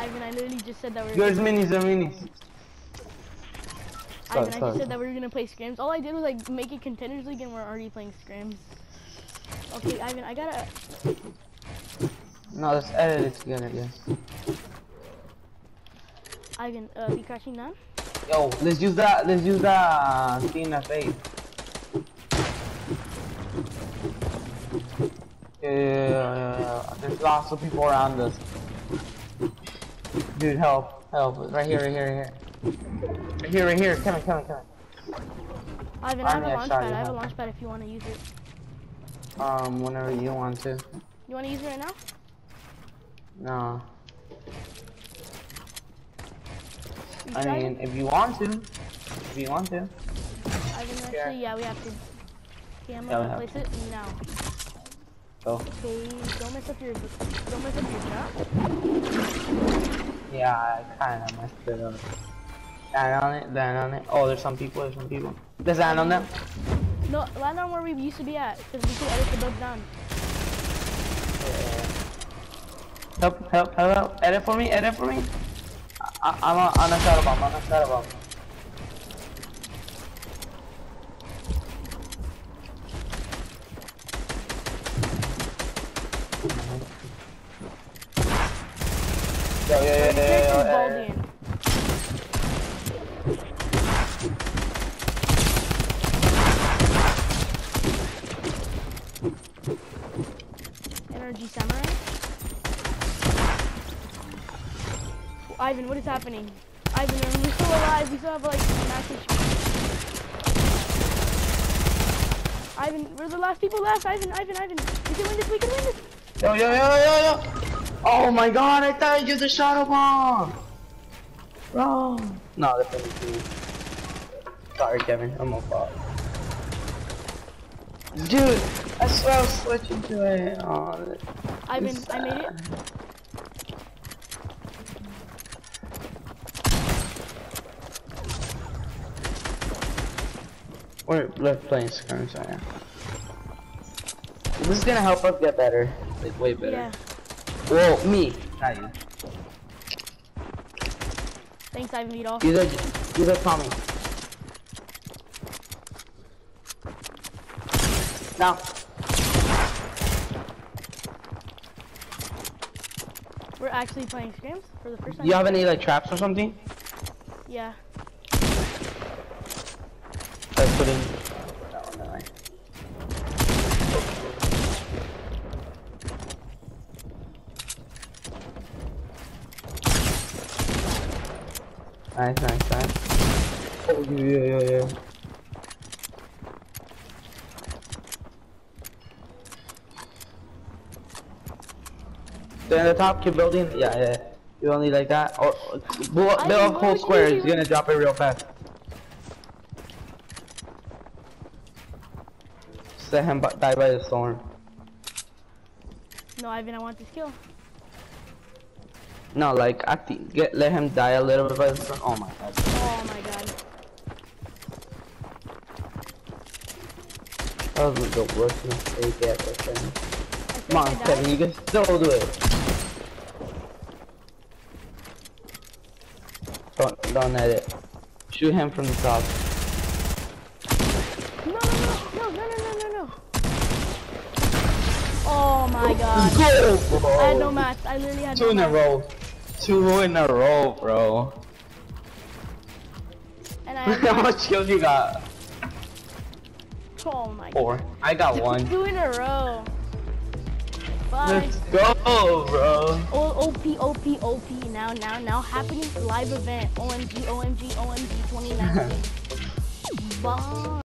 Ivan, I literally just said that we were. There's minis, there's minis. Ivan, I just said that we were gonna play scrims. All I did was like make it contenders league, and we're already playing scrims. Okay, Ivan, I gotta. No, let's edit it together, yes. Ivan, be crashing down. Yo, let's use that TNF8. Yeah. There's lots of people around us. Dude, help. Right here. Right here. Come on. Ivan, I have a launch pad. I have a launch pad if you want to use it. Whenever you want to. You want to use it right now? No. I mean, if you want to. Ivan, actually, yeah, we have to. Okay, I'm gonna place it now. Go. Okay, don't mess up your shot. Yeah, I kinda messed it up. Land on it. Oh, there's some people. There's land on them. No, land on where we used to be at, because we could edit the bugs down. Help. Edit for me. I'm on a shadow bomb. Yo. Energy samurai. Ivan, what is happening? Ivan, we're still alive. We still have like max HP. Ivan, we're the last people left. Ivan. We can win this. Yo. Oh my god, I thought I used a shadow bomb. Bro. No, that's only 2. Sorry, Kevin. I'm on fault. Dude, I swear I was switching to it. Oh, Ivan, I made it. We're playing scrims right now. This is gonna help us get better. Like, way better. Yeah. Well, me, not you. Thanks, Ivan Vito. You Tommy. Now. We're actually playing scrims for the first time. You have any like traps or something? Yeah. I put in. Nice. Oh, yeah. So in the top, keep building. Yeah. You only like that, or build a whole square. It's gonna drop it real fast. Just let him die by the storm. No, Ivan, I want this kill. No, like let him die a little bit by the storm. Oh my god. Oh my god. That was the worst mistake ever. Come on, Kevin, you can still do it. Don't edit. Shoot him from the top. No. Oh my god. Go, bro. I had no match. I literally had 2 in a row. 2 in a row, bro. And I How much kills you got? Oh my god. 4. I got 1. 2 in a row. Bye. Let's go, bro. OP. Now happening live event. OMG 2019. Bye.